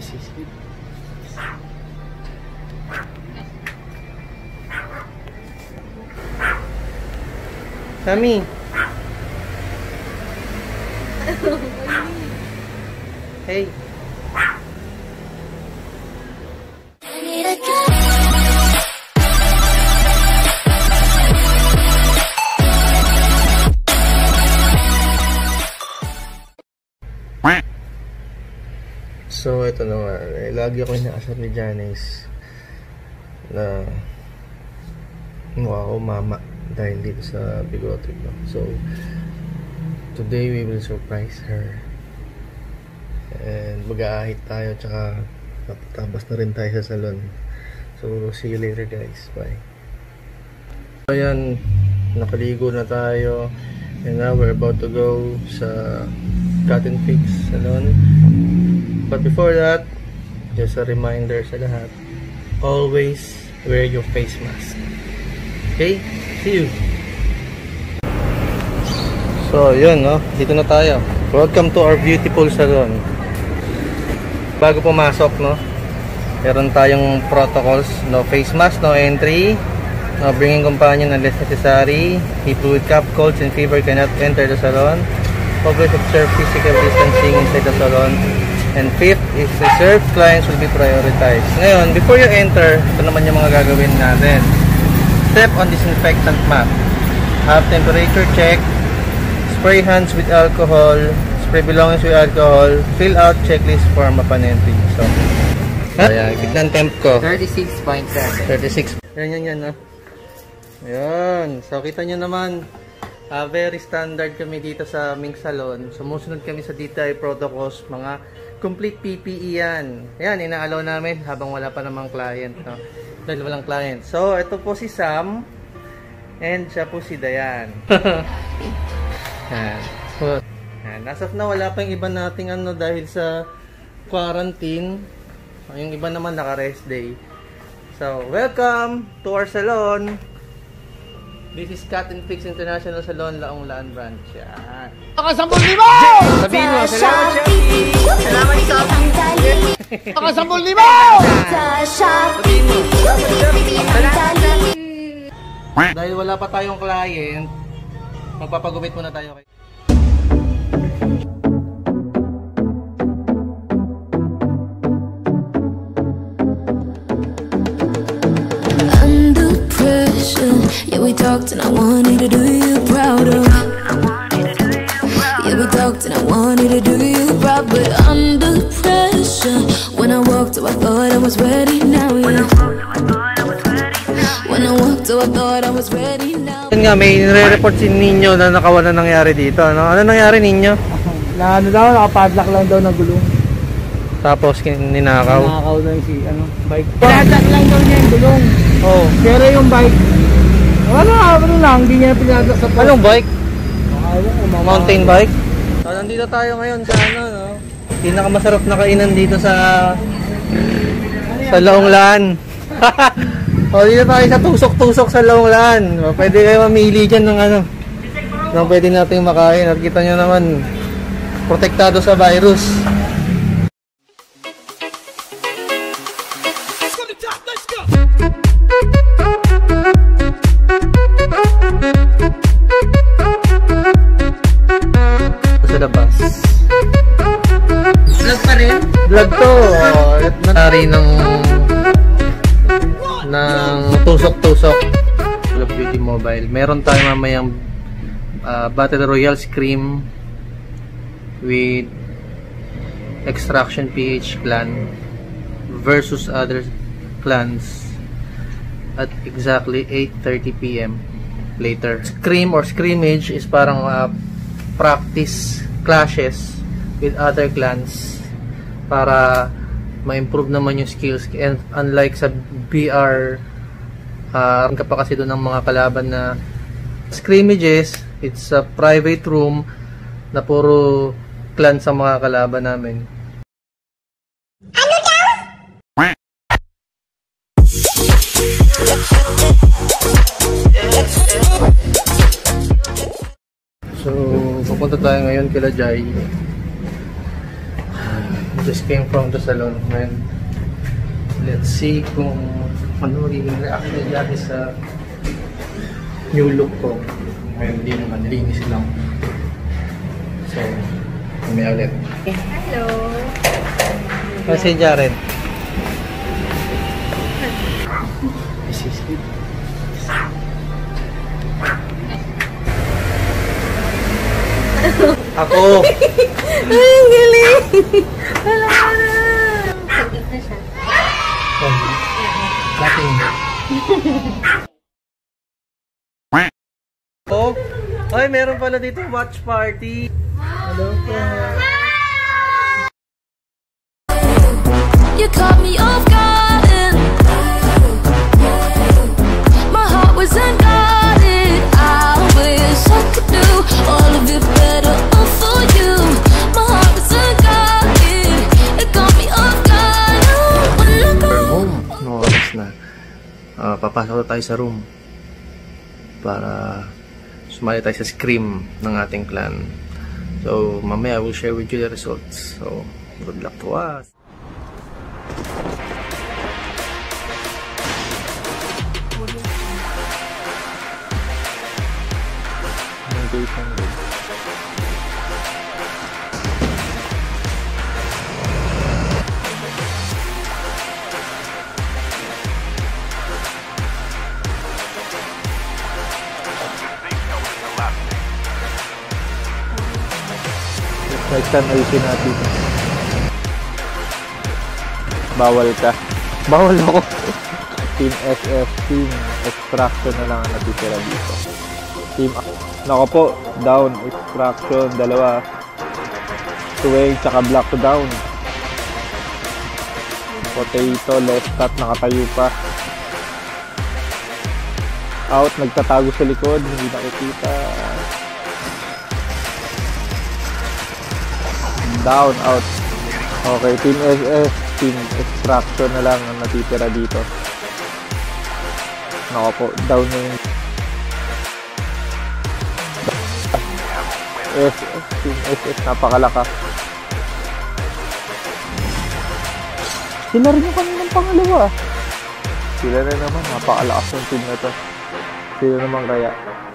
Sammy. Hey. So ito na nga, lagi ako inaasar ni Janice na mukha ako mama dahil dito sa bigote ko. So today we will surprise her and mag-aahit tayo, tsaka papatabas na rin tayo sa salon. So see you later guys, bye. So ayan, nakaligo na tayo and now we're about to go sa cut and fix salon. But before that, just a reminder sa lahat, always wear your face mask. Okay? See you! So, yun, no? Dito na tayo. Welcome to our beautiful salon. Bago pumasok, no? Meron tayong protocols. No face mask, no entry, no bringing companion unless necessary. People with cough, colds, and fever cannot enter the salon. Always observe physical distancing inside the salon. And fifth, if reserved clients will be prioritized. Ngayon, before you enter, ito naman yung mga gagawin natin. Step on disinfectant mat. Have temperature check. Spray hands with alcohol. Spray belongings with alcohol. Fill out checklist form upon entry. So, ayan, biglang temp ko. 36.7. 36. Yan. Ayan. So, kita nyo naman. Very standard kami dito sa aming salon. Sumusunod kami sa DTI protocols. Mga complete PPE yan. Ayan, ina-allow namin habang wala pa namang client. No? Dahil walang client. So, ito po si Sam. And siya po si Dayan. So, as of now, wala pa yung iba nating ano dahil sa quarantine. Yung iba naman naka-rest day. So, welcome to our salon. This is Cut and Fix International Salon, Laong Laan Branch. Yan. Naka-10,000! Sabihin mo, salamat Shopee! Salamat Shopee! Naka-10,000! Sabihin mo, dahil wala pa tayong client, magpapagupit muna tayo kay yeah, we talked and I wanted to do you proud of. Yeah, we talked and I wanted to do you proud, but under pressure. When I walked, I thought I was ready now. Yeah. When I walked, I thought I was ready now. Yun nga, may nire-report si Ninyo na nakawan na nangyari dito. Ano nangyari, Ninyo? Na ano daw, nakapadlock lang daw ng gulong. Tapos ninakaw. Ninakaw lang si bike. Padlock lang daw niya yung gulong. Oh, pero yung bike, ano lang, hindi niya pinadlock sa post. Anong bike? Mountain bike? So, nandito tayo ngayon sa no? Pinakamasarap na kainan dito sa Laong Laan. O, dito tayo sa tusok-tusok sa Laong Laan. Pwede kayo mamili dyan ng ng pwede natin makain. At kita nyo naman, protektado sa virus. Sa labas. Vlog pa rin? Vlog to. Nari ng tusok-tusok. Call of Duty Mobile. Meron tayo mamayang Battle Royale Scream with Extraction PH clan versus other clans at exactly 8:30 PM later. Scream or scrimmage is parang practice clashes with other clans para ma-improve naman yung skills, and unlike sa BR ka pa kasi doon ng mga kalaban na scrimmages, it's a private room na puro clan sa mga kalaban namin. Ano daw? So, pupunta tayo ngayon kila Jai. Just came from the salon, and let's see kung ano magiging reaction niya sa new look ko. Ngayon, hindi naman, linis lang. So, may ulit. Hello! Kasi Jaren. This is it. Ako! Ay, ang galing! Wala na! Saglit na siya. Lating. Oh, ay, meron pala dito watch party. Hello po. You caught me off guard. My heart was unguarded. I wish I could do all of it better for you. My heart was unguarded. It got me off guard. When I go Home. No, oras na. Papasok na tayo sa room para sumali tayo sa scream ng ating clan. So, mamaya I will share with you the results. So, good luck to us. Next time ayusin natin. Bawal ka. Bawal ako. Team SF, Team Extraction na lang ang natitira dito. Team nako po, down, Extraction, dalawa. Tuwing, tsaka black to down. Potato, left cut, nakatayo pa. Out, nagtatago sa likod, hindi nakikita. Down, out. Okay, Team SS, Team Extraction na lang ang natitira dito. Nako po, down na yung SS, Team SS, napakalakas. Sila rin yung kaninang pangalawa. Sila na naman, napakalakas ng team na to. Sila naman kaya.